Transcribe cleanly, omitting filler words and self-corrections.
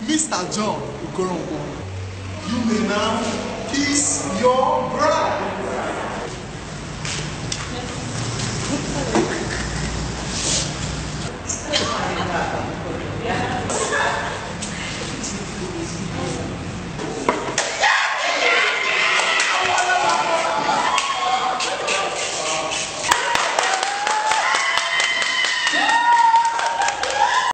Mr. John Okoronkwo, you may now kiss your bride.